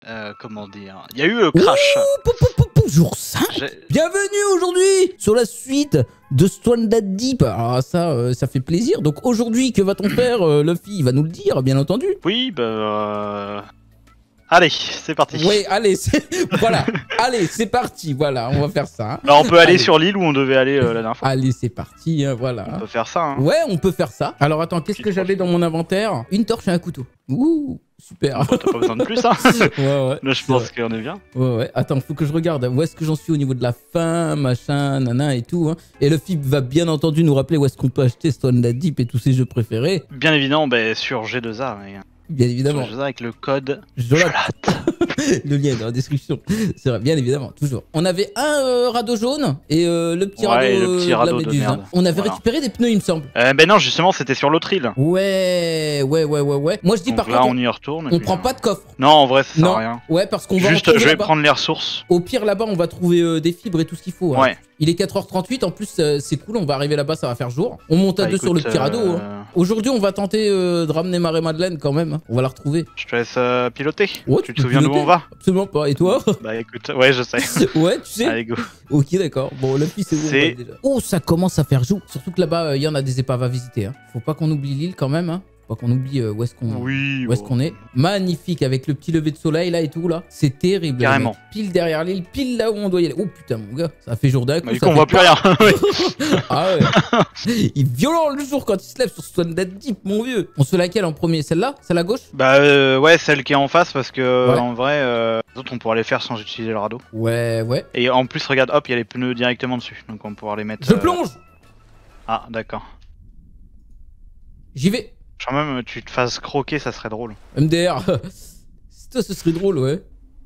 comment dire, il y a eu le crash. Jour 5. Bienvenue aujourd'hui sur la suite de Stranded Deep. Alors ça fait plaisir. Donc aujourd'hui, que va-t-on faire Luffy va nous le dire, bien entendu. Oui, bah... Allez, c'est parti. Oui, allez, voilà. Allez, c'est parti. Voilà, on va faire ça. Hein. Alors on peut aller sur l'île où on devait aller la dernière fois. Allez, c'est parti, hein, voilà. On peut faire ça. Hein. Ouais, on peut faire ça. Alors attends, qu'est-ce que j'avais dans mon inventaire? Une torche et un couteau. Ouh, super. Bon, t'as pas besoin de plus, hein. Ouais. Là, je pense qu'on est bien. Ouais. Attends, faut que je regarde où est-ce que j'en suis au niveau de la fin, machin, nana et tout. Hein. Et le FIB va bien entendu nous rappeler où est-ce qu'on peut acheter Stranded Deep et tous ses jeux préférés. Bien évidemment, bah, sur G2A. Mais... Bien évidemment. Sur G2A avec le code Jolat. Jolat. Le lien est dans la description. C'est vrai, bien évidemment, toujours. On avait un radeau jaune et le petit radeau de la méduse. On avait récupéré des pneus, il me semble. Ben non, justement, c'était sur l'autre île. Ouais. Moi, je dis donc par là, contre, on y retourne. on prend pas de coffre. Non, en vrai, ça sert à rien. Ouais, parce qu'on va juste, je vais prendre les ressources. Au pire, là-bas, on va trouver des fibres et tout ce qu'il faut. Hein. Ouais. Il est 4h38, en plus, c'est cool, on va arriver là-bas, ça va faire jour. On monte à deux sur le petit radeau. Hein. Aujourd'hui, on va tenter de ramener Marie-Madeleine quand même. Hein. On va la retrouver. Je te laisse piloter. Ouais, tu te souviens d'où on va? Absolument pas. Et toi? Bah écoute, ouais, je sais. Ouais, tu sais. Allez, go. Ok, d'accord. Bon, la fille, c'est bon déjà. Oh, ça commence à faire jour. Surtout que là-bas, il y en a des épaves à visiter. Hein. Faut pas qu'on oublie l'île quand même. Hein. Faut pas qu'on oublie où est-ce qu'on est. Magnifique avec le petit lever de soleil là et tout là. C'est terrible. Carrément. Mec. Pile derrière l'île, pile là où on doit y aller. Oh putain, mon gars, ça fait jour d'un coup. Bah, on voit plus rien. Ah ouais. Il est violent le jour quand il se lève sur Stranded Deep, mon vieux. On se fait laquelle en premier? Celle-là? Celle à gauche? Bah ouais, celle qui est en face parce que en vrai, les autres on pourra les faire sans utiliser le radeau. Ouais. Et en plus, regarde, hop, il y a les pneus directement dessus. Donc on pourra les mettre. Je plonge. Ah, d'accord. J'y vais. Quand même, tu te fasses croquer, ça serait drôle. MDR. Ça, ce serait drôle, ouais.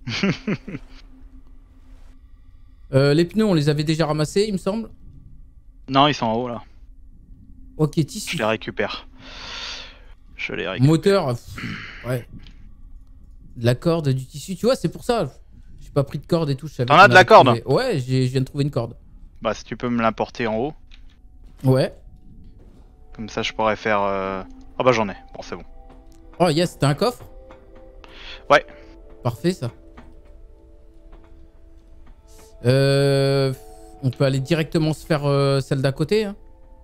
Les pneus, on les avait déjà ramassés, il me semble. Non, ils sont en haut là. Ok, tissu. Je les récupère. Moteur, ouais. De la corde, du tissu, tu vois, c'est pour ça. J'ai pas pris de corde et tout. T'en as de la corde? Ouais, je viens de trouver une corde. Bah, si tu peux me l'apporter en haut. Ouais. Comme ça, je pourrais faire. Ah bah j'en ai. Bon, c'est bon. Oh yes, t'as un coffre? Ouais. Parfait ça. On peut aller directement se faire celle d'à côté. Hein.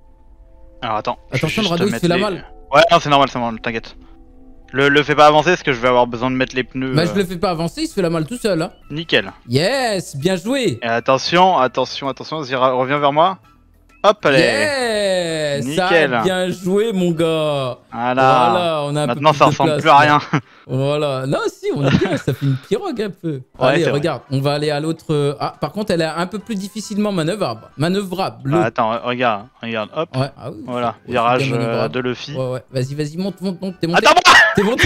Alors attends. Attention, le radeau il se fait la malle. Ouais, non, c'est normal, t'inquiète. Le fais pas avancer parce que je vais avoir besoin de mettre les pneus. Bah, je le fais pas avancer, il se fait la malle tout seul. Hein. Nickel. Yes, bien joué. Et attention, vas-y, reviens vers moi. Hop, allez. Yes. Nickel. Ça, bien joué, mon gars. Voilà, on a un maintenant peu ça plus de ressemble place, plus à rien. Voilà. Non, si, on est bien, ça fait une pirogue un peu. Ouais, allez, vrai. regarde, on va aller à l'autre. Ah, par contre, elle est un peu plus difficilement manœuvrable. Ah, attends, regarde, hop. Ouais. Ah, oui, voilà, virage de Luffy. Ouais. Vas-y, monte, t'es monté. Attends, t'es monté.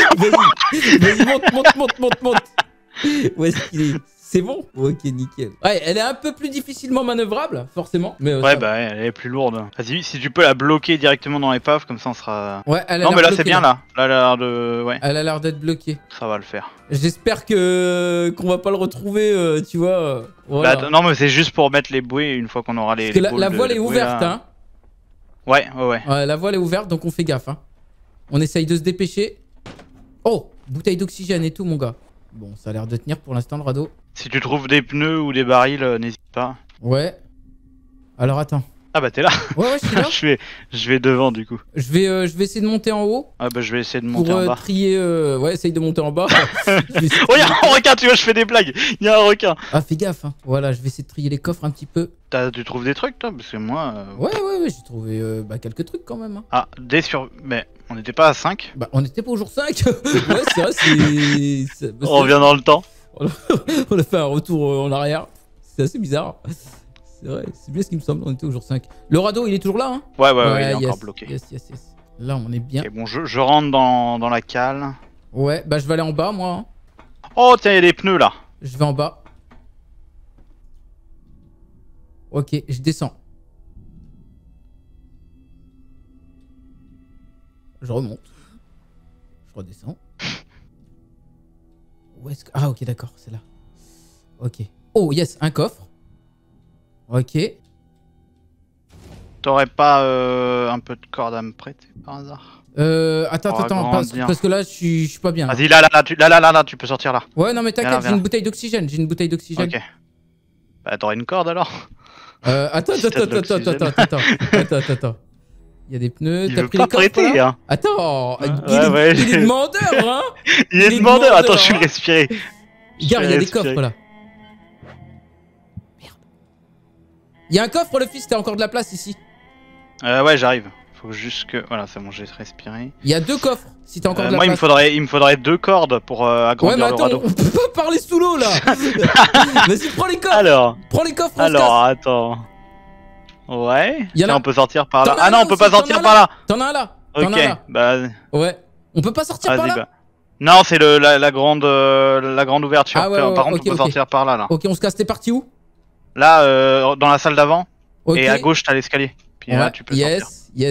Vas-y, monte. Où est-ce qu'il est? C'est bon? Ok, nickel. Ouais, elle est un peu plus difficilement manœuvrable, forcément. Mais, ouais, bah elle est plus lourde. Vas-y, si tu peux la bloquer directement dans l'épave, comme ça on sera... Ouais, elle a non, mais là c'est bien là. Là, elle a l'air de... Ouais. Elle a l'air d'être bloquée. Ça va le faire. J'espère qu'on va pas le retrouver, tu vois. Voilà. Bah, non, mais c'est juste pour mettre les bouées une fois qu'on aura les... Parce que la voile est ouverte, hein. Ouais. Ouais, la voile est ouverte, donc on fait gaffe, hein. On essaye de se dépêcher. Oh, bouteille d'oxygène et tout, mon gars. Bon, ça a l'air de tenir pour l'instant, le radeau. Si tu trouves des pneus ou des barils, n'hésite pas. Ouais. Alors, attends. Ah bah t'es là. Ouais, je suis là. je vais devant, du coup. Je vais essayer de monter en haut. Ah bah je vais essayer de monter en bas. Pour trier... Ouais, essaye de monter en bas. Regarde, un requin, tu vois, je fais des blagues. Il y a un requin. Ah, fais gaffe, hein. Voilà, je vais essayer de trier les coffres un petit peu. Tu trouves des trucs, toi? Parce que moi... Ouais, j'ai trouvé quelques trucs quand même. Hein. Ah, Mais on n'était pas à 5? Bah, on n'était pas au jour 5. Ouais, c'est vrai, on revient dans le temps. On a fait un retour en arrière. C'est assez bizarre. C'est vrai, c'est bien ce qui me semble, on était au jour 5. Le radeau, il est toujours là, hein? Ouais, il est encore bloqué. Yes. Là, on est bien. Et bon, je rentre dans la cale. Ouais, bah je vais aller en bas, moi. Hein. Oh, tiens, il y a des pneus, là. Je vais en bas. Ok, je descends. Je remonte. Je redescends. Où est-ce que... Ah, ok, d'accord, c'est là. Ok. Oh, yes, un coffre. Ok. T'aurais pas un peu de corde à me prêter, par hasard? Attends, parce que là, je suis pas bien. Vas-y, là, tu peux sortir là. Ouais, non, mais t'inquiète, j'ai une bouteille d'oxygène. Ok. Bah, t'auras une corde alors. Attends. Il y a des pneus. Il veut pas prêter, hein. Attends, il est demandeur, hein. Il est demandeur, attends, je suis respiré. Regarde, il y a des coffres là. Merde. Il y a un coffre, le fils, t'as encore de la place ici. Ouais, j'arrive. Faut juste que... Voilà, c'est bon, j'ai respiré. Il y a 2 coffres, si t'as encore de la place. Moi, il me faudrait 2 cordes pour agrandir le radeau. Ouais, mais attends, on peut pas parler sous l'eau, là. Vas-y, prends les coffres. Alors, prends les coffres, attends. Ouais, tiens, on peut sortir par là. Ah non, on peut pas sortir par là. T'en as un là. Ok, bah... Ouais. On peut pas sortir par là. Bah... Non, c'est la grande ouverture. Ah ouais, par contre, on peut sortir par là. Ok, on se casse, t'es parti où? Là, dans la salle d'avant. Okay. Et à gauche, t'as l'escalier. Puis là, tu peux sortir.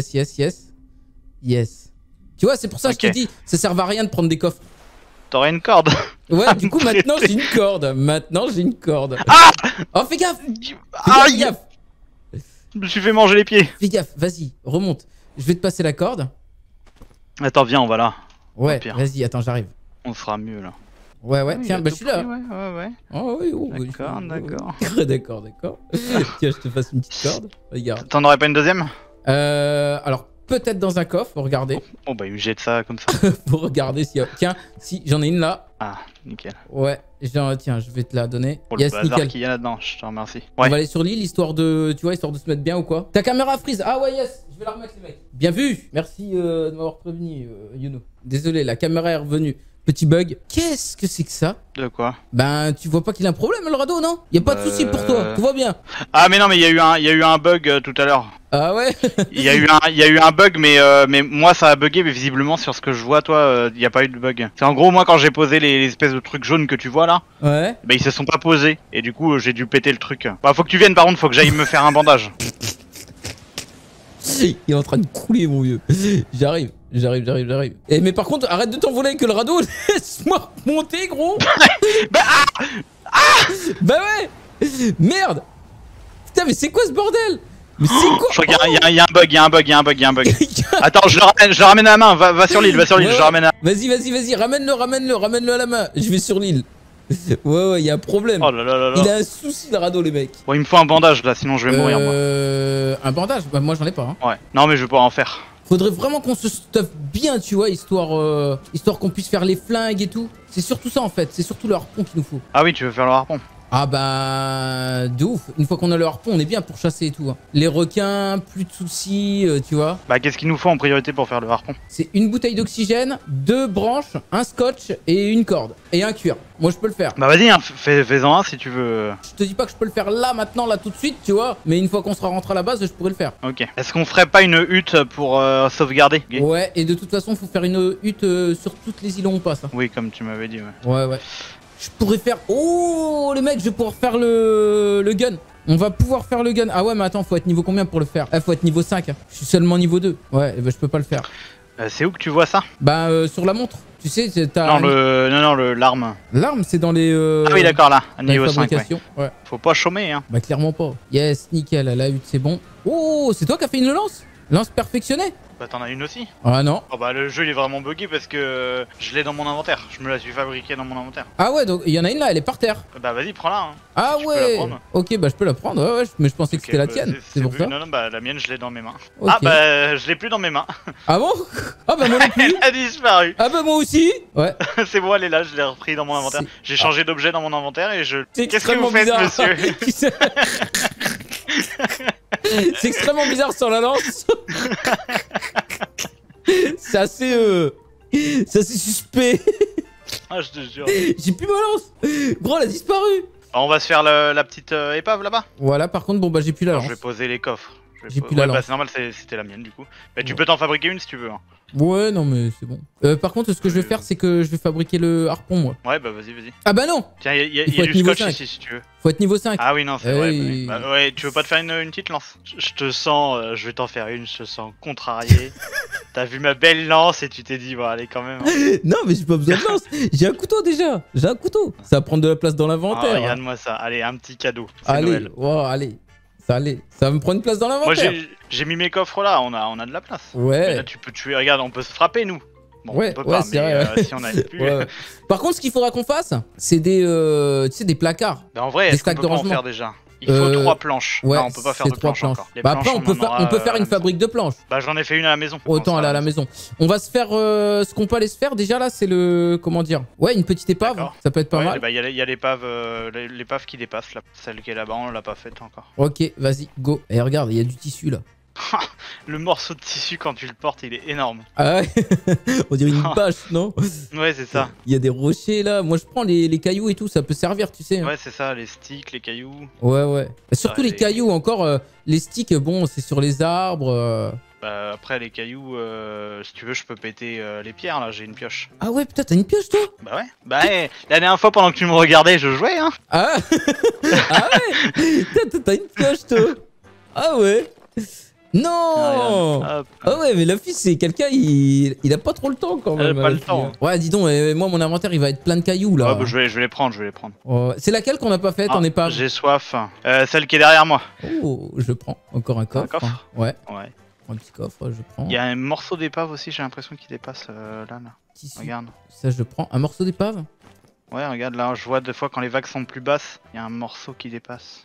Yes. Tu vois, c'est pour ça que je te dis, ça sert à rien de prendre des coffres. T'aurais une corde. Ouais, du coup, maintenant, j'ai une corde. Ah! Oh, fais gaffe. Fais gaffe. Je me suis fait manger les pieds. Fais gaffe, vas-y, remonte. Je vais te passer la corde. Attends, viens, on va là. Ouais, vas-y, attends, j'arrive. On sera mieux là. Ouais, tiens, bah je suis là. Ouais. Oh oui, d'accord. Tiens, je te fasse une petite corde. Regarde. T'en aurais pas une deuxième? Alors, peut-être dans un coffre, faut regarder. Bon, bah, il me jette ça comme ça. Faut regarder s'il y a... Tiens, si, j'en ai une là. Ah, nickel. Ouais, tiens, je vais te la donner. Pour le bazar qu'il y a là-dedans, je te remercie. Ouais. On va aller sur l'île, histoire de se mettre bien ou quoi? Ta caméra freeze. Ah ouais, yes, je vais la remettre les mecs. Bien vu. Merci de m'avoir prévenu, Youno. Désolé, la caméra est revenue. Petit bug. Qu'est-ce que c'est que ça? De quoi? Ben, tu vois pas qu'il a un problème, le radeau, non? Y a pas de souci pour toi, tout va bien. Ah, mais non, mais il y a eu un bug tout à l'heure. Ah ouais? Il y a eu un bug, mais moi ça a bugué, mais visiblement sur ce que je vois, toi, il y a pas eu de bug. C'est en gros, moi quand j'ai posé les espèces de trucs jaunes que tu vois là, ouais. Bah ils se sont pas posés, et du coup j'ai dû péter le truc. Bah faut que tu viennes par contre, faut que j'aille me faire un bandage. Il est en train de couler, mon vieux. J'arrive. Eh, mais par contre, arrête de t'envoler avec le radeau. Laisse-moi monter, gros. Bah ouais. Merde. Putain, mais c'est quoi ce bordel? Mais c'est quoi? Je crois qu'il y a un bug. Attends, je le ramène à la main. Va sur l'île, je le ramène à... Vas-y. Ramène-le à la main. Je vais sur l'île. Ouais, il y a un problème. Oh là. Il a un souci, le radeau, les mecs. Bon, il me faut un bandage là, sinon je vais mourir moi. Un bandage? Bah moi j'en ai pas. Hein. Ouais. Non, mais je vais pouvoir en faire. Faudrait vraiment qu'on se stuffe bien, tu vois, histoire qu'on puisse faire les flingues et tout. C'est surtout ça en fait, c'est surtout le harpon qu'il nous faut. Ah oui, tu veux faire le harpon? Ah bah... de ouf. Une fois qu'on a le harpon, on est bien pour chasser et tout. Hein. Les requins, plus de soucis, tu vois. Bah qu'est-ce qu'il nous faut en priorité pour faire le harpon? C'est une bouteille d'oxygène, 2 branches, un scotch et une corde. Et un cuir. Moi je peux le faire. Bah vas-y, hein, fais-en un si tu veux. Je te dis pas que je peux le faire là, maintenant, là tout de suite, tu vois. Mais une fois qu'on sera rentré à la base, je pourrais le faire. Ok. Est-ce qu'on ferait pas une hutte pour sauvegarder? Ouais, et de toute façon, faut faire une hutte sur toutes les îles où on passe. Hein. Oui, comme tu m'avais dit, ouais. Ouais. Je pourrais faire... Oh, les mecs, je vais pouvoir faire le gun. On va pouvoir faire le gun. Ah ouais, mais attends, faut être niveau combien pour le faire? Faut être niveau 5. Hein. Je suis seulement niveau 2. Ouais, bah, je peux pas le faire. C'est où que tu vois ça? Bah, sur la montre. Tu sais, t'as... Non, l'arme. L'arme, c'est dans les... Ah oui, d'accord, là, à niveau 5, ouais. Faut pas chômer, hein. Bah, clairement pas. Yes, nickel, la hutte, c'est bon. Oh, c'est toi qui as fait une lance? Lance perfectionnée? Bah t'en as une aussi? Ah non. Oh bah le jeu il est vraiment bugué parce que je l'ai dans mon inventaire. Je me la suis fabriquée dans mon inventaire. Ah ouais, donc il y en a une là, elle est par terre. Bah vas-y, prends-la. Hein. Ah ouais. Ok, bah je peux la prendre. Ouais, mais je pensais que c'était la tienne. C'est pour ça. Non, bah la mienne je l'ai dans mes mains. Okay. Ah bah je l'ai plus dans mes mains. Ah bon? Ah bah moi non plus. Elle a disparu. Ah bah moi aussi. Ouais. C'est bon, elle est là, je l'ai repris dans mon inventaire. J'ai changé d'objet dans mon inventaire et je... Qu'est-ce que vous faites, monsieur? C'est extrêmement bizarre sur la lance. C'est assez suspect. Ah, je te jure. J'ai plus ma lance. Gros, elle a disparu. Alors, on va se faire la petite épave là-bas. Voilà, par contre, bon bah j'ai plus la lance. Je vais poser les coffres. J'ai plus la lance. Bah c'est normal, c'était la mienne du coup. Bah tu peux t'en fabriquer une si tu veux. Hein. Ouais, non mais c'est bon. Par contre, ce que je vais faire, c'est que je vais fabriquer le harpon, moi. Ouais, bah vas-y. Ah bah non. Tiens, il y a du scotch ici si tu veux. Faut être niveau 5. Ah oui, non, c'est vrai. Bah, ouais, tu veux pas te faire une petite lance? Je te sens, je vais t'en faire une, je te sens contrarié. T'as vu ma belle lance et tu t'es dit, bon, allez quand même. Hein. Non, mais j'ai pas besoin de lance. J'ai un couteau déjà. J'ai un couteau. Ça va prendre de la place dans l'inventaire. Regarde-moi ça. Allez, un petit cadeau. Allez, wow, allez. Ça va me prendre une place dans l'inventaire. Moi j'ai mis mes coffres là, on a de la place. Ouais. Mais là tu peux tuer, regarde, on peut se frapper nous. Bon, ouais, on peut pas, mais vrai. si on n'avait plus... Ouais. Par contre, ce qu'il faudra qu'on fasse, c'est des, tu sais, des placards. Bah en vrai, est-ce qu'on peut pas en faire déjà? Il faut 3 planches. Ouais, non, on peut pas faire de planches encore. Bah après, on peut faire une fabrique de planches. Bah j'en ai fait une à la maison. Autant aller à la maison. On va se faire ce qu'on peut aller se faire déjà là, c'est le... Comment dire? Ouais, une petite épave, ça peut être pas mal. Bah il y a l'épave qui dépasse là. Celle qui est là-bas, on l'a pas faite encore. Ok, vas-y, go. Et regarde, il y a du tissu là. Le morceau de tissu quand tu le portes, il est énorme. Ah ouais. On dirait une bâche, non? Ouais, c'est ça. Il y a des rochers là. Moi je prends les cailloux et tout, ça peut servir, tu sais. Ouais, c'est ça, les sticks, les cailloux. Ouais. Surtout les cailloux, encore. Les sticks, bon, c'est sur les arbres. Bah après, les cailloux, si tu veux, je peux péter les pierres là, j'ai une pioche. Ah ouais, putain, t'as une pioche toi? Bah ouais. Bah ouais, la dernière fois pendant que tu me regardais, je jouais, hein. Ah ouais. T'as une pioche toi? Ah ouais. Non. Ah ouais, mais la fille, c'est quelqu'un, il a pas trop le temps quand même. Elle a pas le temps. Ouais, dis donc, moi mon inventaire il va être plein de cailloux là. Ouais, bah, je vais les prendre, C'est laquelle qu'on n'a pas faite en épave? J'ai soif. Celle qui est derrière moi. Oh, je prends. Encore un coffre. Un coffre? Ouais. Ouais. Un petit coffre, je prends. Il y a un morceau d'épave aussi, j'ai l'impression qu'il dépasse là. Tissu. Regarde. Ça, je prends. Un morceau d'épave? Ouais, regarde là, je vois des fois quand les vagues sont plus basses, il y a un morceau qui dépasse.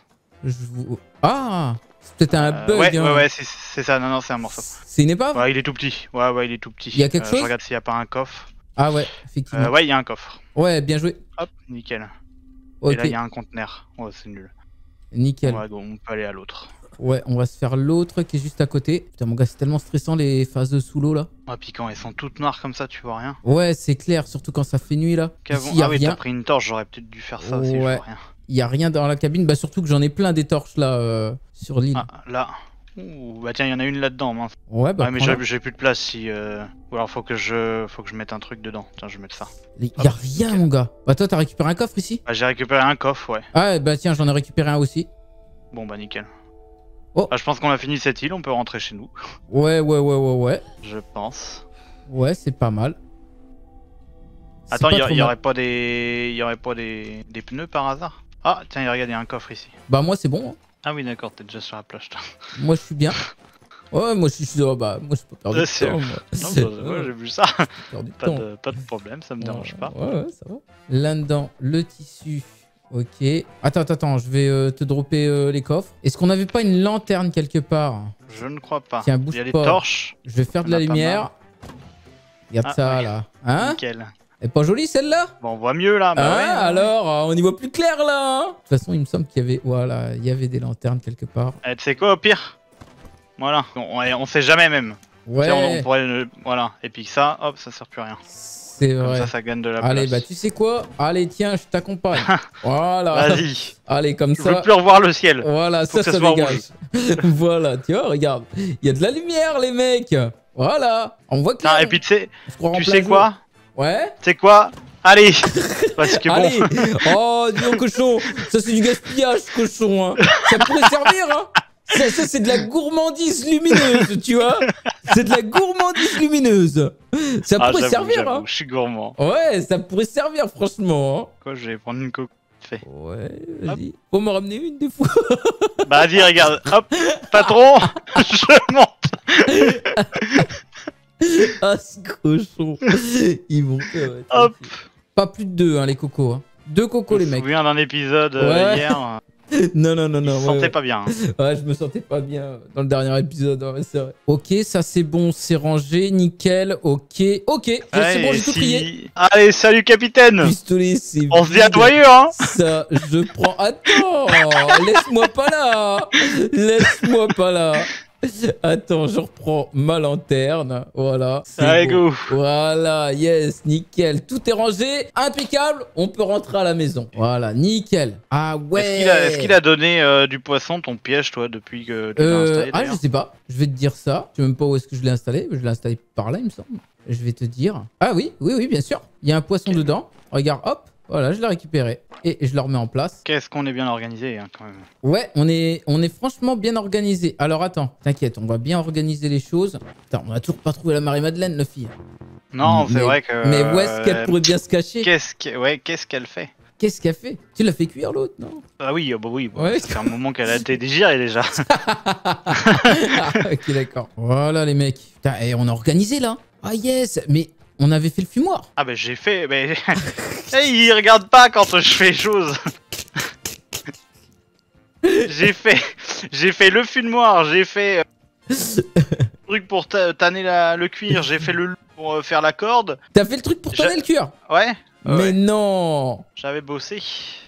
Ah! C'est peut-être un bug. Ouais, c'est ça, non, c'est un morceau. C'est une épave? Ouais, il est tout petit. Ouais, il est tout petit. Il y a quelque chose? Je regarde s'il n'y a pas un coffre. Ah ouais, effectivement. Ouais, il y a un coffre. Ouais, bien joué. Hop, nickel. Okay. Et là, il y a un conteneur. Ouais, c'est nul. Nickel. Ouais, on peut aller à l'autre. Ouais, on va se faire l'autre qui est juste à côté. Putain, mon gars, c'est tellement stressant les phases de sous l'eau là. Ah, puis quand elles sont toutes noires comme ça, tu vois rien. Ouais, c'est clair, surtout quand ça fait nuit là. Ici, ah oui, t'as pris une torche, j'aurais peut-être dû faire ça aussi, je vois rien. Il y a rien dans la cabine, bah surtout que j'en ai plein des torches là sur l'île. Ah, là. Ouh, bah tiens, il y en a une là-dedans, mince. Ouais, bah. Ouais, mais j'ai plus de place si. Ou alors faut que je mette un truc dedans. Tiens, je vais mettre ça. Il y a rien, nickel. Mon gars. Bah, toi, t'as récupéré un coffre ici? Bah, j'ai récupéré un coffre, ouais. Ah, bah tiens, j'en ai récupéré un aussi. Bon, bah, nickel. Oh. Bah, je pense qu'on a fini cette île, on peut rentrer chez nous. Ouais. Je pense. Ouais, c'est pas mal. Attends, il y aurait pas des pneus par hasard? Ah, tiens, regarde, il y a un coffre ici. Bah, moi, c'est bon. Hein. Ah oui, d'accord, t'es déjà sur la plage, toi. Moi, je suis bien. Ouais, moi, je suis. Bah, moi, je peux perdre du temps. Moi, j'ai vu ça. Pas de problème, ça me dérange pas. Ouais, ça va. Là-dedans, le tissu. Ok. Attends, je vais te dropper les coffres. Est-ce qu'on n'avait pas une lanterne quelque part? Je ne crois pas. Tiens, bouge il y a des pas. torches. Je vais faire de la lumière. Regarde ça, là. Hein? Nickel. Elle est pas jolie celle-là? Bon, on voit mieux là. Bah ouais, alors, on y voit plus clair là. De toute façon, il me semble qu'il y avait, voilà, il y avait des lanternes quelque part. Tu sais quoi, au pire? Voilà, on sait jamais même. Ouais. On pourrait, voilà. Et puis ça, hop, ça sert plus à rien. C'est vrai. Comme ça gagne de la place. Allez, bah tu sais quoi? Allez, tiens, je t'accompagne. Voilà. Vas-y. Allez, comme ça. Je veux plus revoir le ciel. Voilà, ça dégage. Voilà, tu vois, regarde. Il y a de la lumière, les mecs. Voilà. On voit clair. Et puis tu sais quoi? Ouais. Tu sais quoi? Allez. Parce que allez. Oh, dis donc, cochon. Ça, c'est du gaspillage, cochon. Hein. Ça pourrait servir, hein. Ça c'est de la gourmandise lumineuse, tu vois. C'est de la gourmandise lumineuse. Ça pourrait servir, hein. Je suis gourmand. Ouais, ça pourrait servir, franchement. Hein. Quoi, je vais prendre une coque. Fait. Ouais, vas-y. Faut m'en ramener une des fois. Bah, vas-y, regarde. Hop, patron, je monte. Ah, ce cochon. Ils vont faire. Hop. Pas plus de 2, hein, les cocos. Hein. 2 cocos, les mecs. Je me souviens d'un épisode hier. Non. Je me sentais pas bien. Ouais, je me sentais pas bien dans le dernier épisode, ouais, c'est vrai. Ok, ça c'est bon, c'est rangé, nickel, ok. C'est bon, j'ai tout trié. Allez, salut capitaine. Pistolet, c'est on se dit à joyeux, hein. Ça, je prends... Attends, laisse-moi pas là. Attends, je reprends ma lanterne. Voilà. Allez, go. Voilà, yes, nickel. Tout est rangé, impeccable. On peut rentrer à la maison. Voilà, nickel. Ah ouais. Est-ce qu'il a donné du poisson, ton piège, toi, depuis que tu l'as installé? Ah, je sais pas. Je vais te dire ça. Je sais même pas où est-ce que je l'ai installé. Je l'ai installé par là, il me semble. Je vais te dire. Ah oui, bien sûr. Il y a un poisson dedans. Regarde, hop. Voilà, je l'ai récupéré et je le remets en place. Qu'est-ce qu'on est bien organisé, hein, quand même. Ouais, on est franchement bien organisé. Alors attends, t'inquiète, on va bien organiser les choses. Putain, on a toujours pas trouvé la Marie-Madeleine, la fille. Non, c'est vrai que... Mais où est-ce qu'elle pourrait bien se cacher? Qu'est-ce qu'elle fait? Qu'est-ce qu'elle fait? Tu l'as fait cuire l'autre, non? Ah oui, bah oui. Ouais. Ça fait un moment qu'elle a été dégirée déjà. Ok, d'accord. Voilà les mecs. Putain, et on a organisé là. Ah yes, mais on avait fait le fumoir. Ah bah j'ai fait, mais il regarde pas quand je fais les choses. j'ai fait le fumoir, j'ai fait truc pour tanner le cuir, j'ai fait le loup pour faire la corde. T'as fait le truc pour tanner le cuir? Ouais. Mais non. J'avais bossé.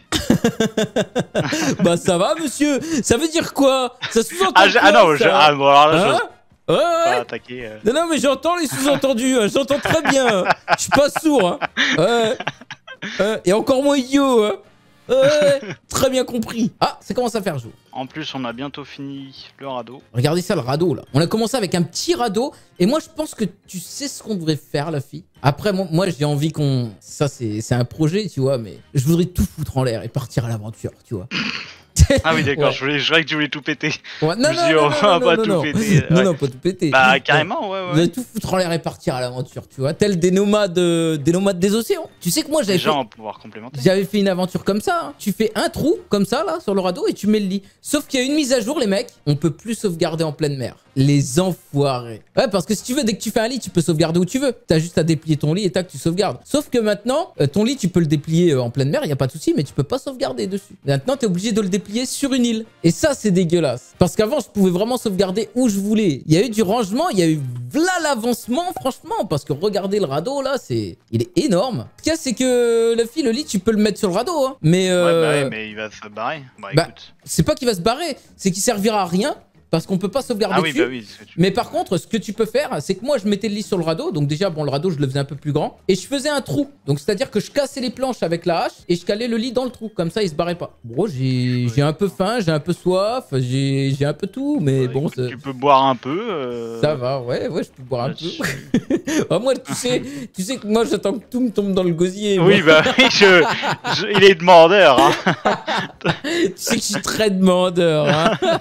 Bah ça va monsieur. Ça veut dire quoi? Ça sous-entend ah non, ça bon alors là, hein? Ouais. Pas attaquer. Non mais j'entends les sous-entendus, hein. J'entends très bien. Je suis pas sourd. Hein. Et encore moins idiot. Hein. Très bien compris. Ah, ça commence à faire jour. En plus, on a bientôt fini le radeau. Regardez ça, le radeau, là. On a commencé avec un petit radeau. Et moi, je pense que tu sais ce qu'on devrait faire, la fille. Après, moi j'ai envie qu'on... Ça, c'est un projet, tu vois. Mais je voudrais tout foutre en l'air et partir à l'aventure, tu vois. Ah oui, d'accord, ouais. je croyais que tu voulais tout péter. Ouais, non, pas tout péter. Non, non, pas tout péter. Bah, carrément, ouais. Vous allez tout foutre en l'air et partir à l'aventure, tu vois. Tel des nomades des océans. Tu sais que moi, j'avais fait... on va pouvoir complémenter. J'avais fait une aventure comme ça. Hein. Tu fais un trou, comme ça, là, sur le radeau, et tu mets le lit. Sauf qu'il y a une mise à jour, les mecs. On peut plus sauvegarder en pleine mer. Les enfoirés. Ouais, parce que si tu veux, dès que tu fais un lit, tu peux sauvegarder où tu veux. T'as juste à déplier ton lit et tac, tu sauvegardes. Sauf que maintenant, ton lit, tu peux le déplier en pleine mer, il n'y a pas de souci, mais tu peux pas sauvegarder dessus. Maintenant, t'es obligé de le déplier sur une île. Et ça, c'est dégueulasse. Parce qu'avant, je pouvais vraiment sauvegarder où je voulais. Il y a eu du rangement, il y a eu là l'avancement, franchement. Parce que regardez le radeau, là, il est énorme. Ce qu'il y a, c'est que le lit, tu peux le mettre sur le radeau. Hein. Mais, ouais, mais il va se barrer. Bah, écoute. C'est pas qu'il va se barrer, c'est qu'il servira à rien. Parce qu'on peut pas sauvegarder dessus. Bah oui, mais par contre, ce que tu peux faire, c'est que moi, je mettais le lit sur le radeau. Donc déjà, bon, le radeau, je le faisais un peu plus grand. Et je faisais un trou. Donc c'est-à-dire que je cassais les planches avec la hache et je calais le lit dans le trou. Comme ça, il se barrait pas. Bon, j'ai un peu faim, j'ai un peu soif, j'ai un peu tout. Mais bon, écoute, tu peux boire un peu. Ça va, ouais, je peux boire un peu. Ah, moi, tu sais que moi, j'attends que tout me tombe dans le gosier. Oui, bah oui, il est demandeur. Hein. Tu sais que je suis très demandeur. Hein.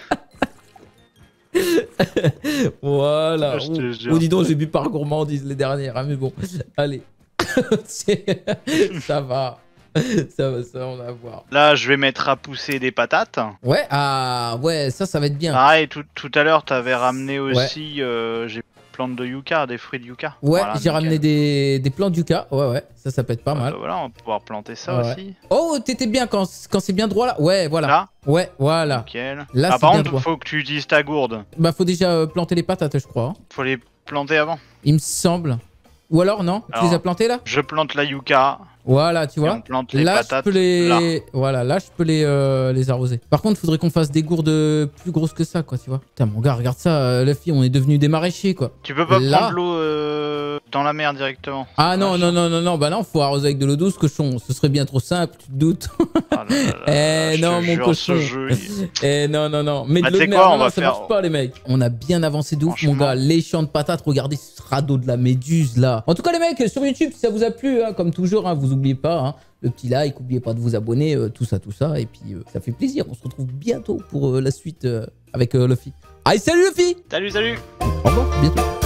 Voilà. Oh, dis donc, j'ai bu par gourmandise les dernières. Hein, mais bon, allez. Ça va. Ça, on va voir. Là, je vais mettre à pousser des patates. Ouais, ouais, ça va être bien. Pareil, tout à l'heure, t'avais ramené aussi... j'ai plantes de yucca, des fruits de yucca. Ouais, voilà, j'ai ramené des plantes de yucca. Ouais, ça peut être pas mal. Voilà, on va pouvoir planter ça aussi. Oh, t'étais bien quand c'est bien droit là. Ouais, voilà. Là. Ouais, voilà. Nickel. Là, par contre, faut que tu utilises ta gourde. Bah, faut déjà planter les patates, je crois. Faut les planter avant. Il me semble. Ou alors, non? Tu les as plantés là? Je plante la yucca. Voilà, tu vois. On plante les patates. Voilà, là, je peux les arroser. Par contre, il faudrait qu'on fasse des gourdes plus grosses que ça, quoi, tu vois. Putain, mon gars, regarde ça, la fille, on est devenus des maraîchers, quoi. Tu peux pas prendre l'eau dans la mer directement. Ah non, bah non, faut arroser avec de l'eau douce, cochon. Ce serait bien trop simple, tu te doutes. Non, mon cochon. Non. Mais de l'eau de mer, ça marche pas, les mecs. On a bien avancé de ouf, mon gars. Les champs de patates, regardez ce radeau de la méduse, là. En tout cas, les mecs, sur YouTube, si ça vous a plu, hein, comme toujours, hein, vous n'oubliez pas, hein, le petit like, n'oubliez pas de vous abonner, tout ça, et puis ça fait plaisir. On se retrouve bientôt pour la suite avec Luffy. Allez, salut Luffy! Salut! Au revoir, à bientôt.